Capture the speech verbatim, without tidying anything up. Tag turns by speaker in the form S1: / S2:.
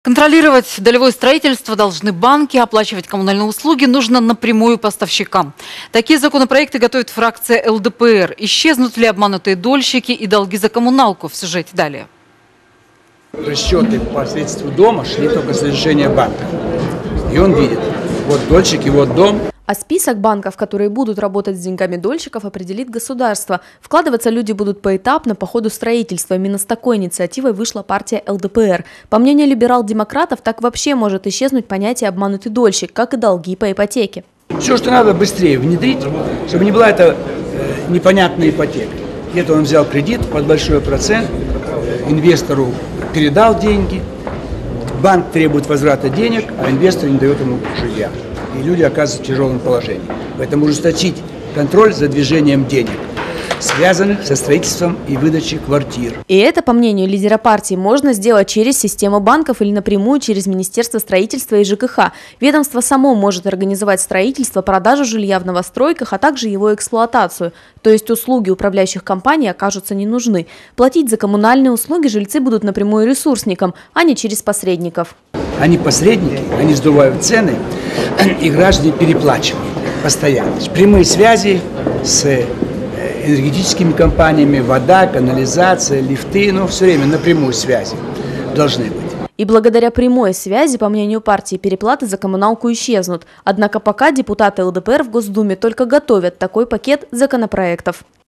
S1: Контролировать долевое строительство должны банки, оплачивать коммунальные услуги нужно напрямую поставщикам. Такие законопроекты готовит фракция эл дэ пэ эр. Исчезнут ли обманутые дольщики и долги за коммуналку? В сюжете далее.
S2: Расчеты по строительству дома шли только с разрешения банка. И он видит, вот дольщик, и вот дом.
S3: А список банков, которые будут работать с деньгами дольщиков, определит государство. Вкладываться люди будут поэтапно по ходу строительства. Именно с такой инициативой вышла партия эл дэ пэ эр. По мнению либерал-демократов, так вообще может исчезнуть понятие «обманутый дольщик», как и долги по ипотеке.
S2: Все, что надо быстрее внедрить, чтобы не была это непонятная ипотека. Где-то он взял кредит под большой процент, инвестору передал деньги, банк требует возврата денег, а инвестор не дает ему жилья. И люди оказываются в тяжелом положении. Поэтому ужесточить контроль за движением денег, связанных со строительством и выдачей квартир.
S3: И это, по мнению лидера партии, можно сделать через систему банков или напрямую через Министерство строительства и жэ ка ха. Ведомство само может организовать строительство, продажу жилья в новостройках, а также его эксплуатацию. То есть услуги управляющих компаний окажутся не нужны. Платить за коммунальные услуги жильцы будут напрямую ресурсникам, а не через посредников.
S2: Они посредники, они сдувают цены, и граждане переплачивают постоянно. Прямые связи с энергетическими компаниями, вода, канализация, лифты, ну, все время напрямую связи должны быть.
S3: И благодаря прямой связи, по мнению партии, переплаты за коммуналку исчезнут. Однако пока депутаты эл дэ пэ эр в Госдуме только готовят такой пакет законопроектов.